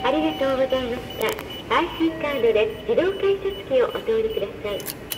ありがとうございました。IC カードで自動改札機をお通りください。